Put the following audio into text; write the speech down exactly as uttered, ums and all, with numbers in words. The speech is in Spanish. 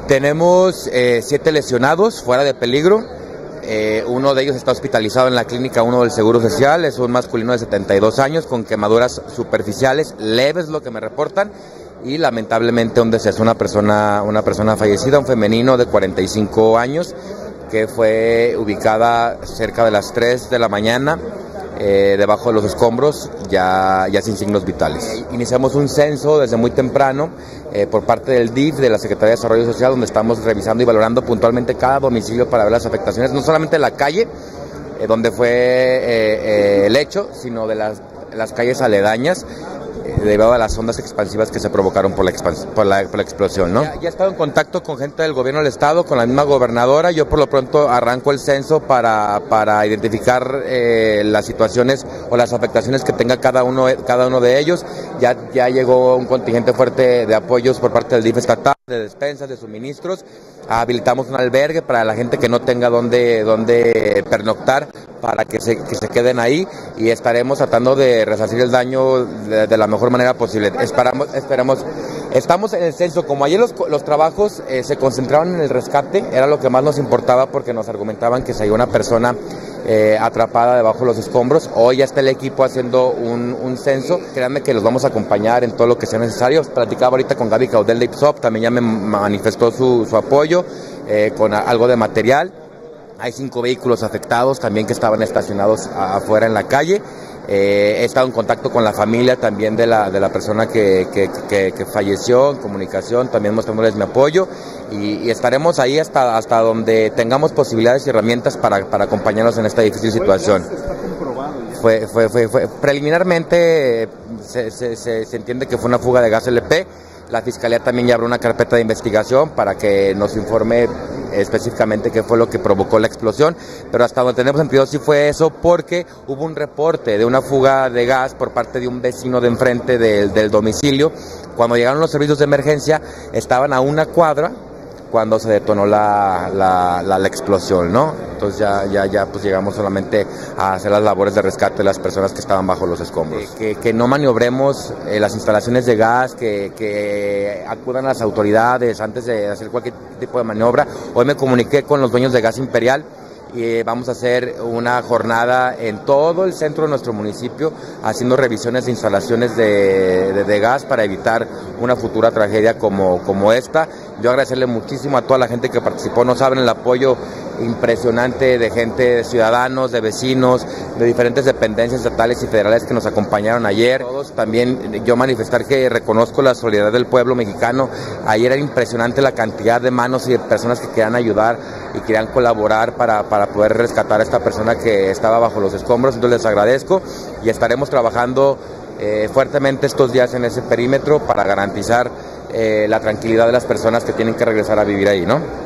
Tenemos eh, siete lesionados fuera de peligro. Eh, uno de ellos está hospitalizado en la clínica uno del Seguro Social. Es un masculino de setenta y dos años con quemaduras superficiales leves, lo que me reportan. Y lamentablemente un deceso, una persona, una persona fallecida, un femenino de cuarenta y cinco años, que fue ubicada cerca de las tres de la mañana, eh, debajo de los escombros, ya, ya sin signos vitales. Iniciamos un censo desde muy temprano eh, por parte del D I F, de la Secretaría de Desarrollo Social, donde estamos revisando y valorando puntualmente cada domicilio para ver las afectaciones, no solamente de la calle, eh, donde fue eh, eh, el hecho, sino de las, las calles aledañas, debido a las ondas expansivas que se provocaron por la, por la, por la explosión, ¿no? Ya, ya he estado en contacto con gente del gobierno del estado, con la misma gobernadora. Yo por lo pronto arranco el censo para, para identificar eh, las situaciones o las afectaciones que tenga cada uno, cada uno de ellos. Ya, ya llegó un contingente fuerte de apoyos por parte del D I F estatal, de despensas, de suministros. Habilitamos un albergue para la gente que no tenga dónde, dónde pernoctar, para que se, que se queden ahí, y estaremos tratando de resarcir el daño de, de la mejor manera posible. Esperamos, esperamos, estamos en el censo. Como ayer los, los trabajos eh, se concentraban en el rescate, era lo que más nos importaba, porque nos argumentaban que se halló una persona eh, atrapada debajo de los escombros. Hoy ya está el equipo haciendo un, un censo. Créanme que los vamos a acompañar en todo lo que sea necesario. Platicaba ahorita con Gaby Caudel de I P S O P, también ya me manifestó su, su apoyo eh, con a, algo de material. Hay cinco vehículos afectados también que estaban estacionados a, afuera en la calle. Eh, he estado en contacto con la familia también de la, de la persona que, que, que, que falleció, en comunicación, también mostrándoles mi apoyo, y, y estaremos ahí hasta, hasta donde tengamos posibilidades y herramientas para, para acompañarnos en esta difícil situación. Fue, fue, fue, fue, preliminarmente se, se, se, se entiende que fue una fuga de gas L P. La Fiscalía también ya abrió una carpeta de investigación para que nos informe específicamente qué fue lo que provocó la explosión, pero hasta donde tenemos entendido sí fue eso, porque hubo un reporte de una fuga de gas por parte de un vecino de enfrente del, del domicilio. Cuando llegaron los servicios de emergencia, estaban a una cuadra cuando se detonó la, la, la, la explosión, ¿no? Entonces ya, ya, ya pues llegamos solamente a hacer las labores de rescate de las personas que estaban bajo los escombros. Eh, que, que no maniobremos eh, las instalaciones de gas, que, que acudan a las autoridades antes de hacer cualquier tipo de maniobra. Hoy me comuniqué con los dueños de Gas Imperial y vamos a hacer una jornada en todo el centro de nuestro municipio haciendo revisiones de instalaciones de, de, de gas para evitar una futura tragedia como, como esta. Yo agradecerle muchísimo a toda la gente que participó. No saben el apoyo impresionante de gente, de ciudadanos, de vecinos, de diferentes dependencias estatales y federales que nos acompañaron ayer. Todos también yo manifestar que reconozco la solidaridad del pueblo mexicano. Ayer era impresionante la cantidad de manos y de personas que querían ayudar y querían colaborar para, para poder rescatar a esta persona que estaba bajo los escombros. Entonces les agradezco y estaremos trabajando eh, fuertemente estos días en ese perímetro para garantizar eh, la tranquilidad de las personas que tienen que regresar a vivir ahí, ¿no?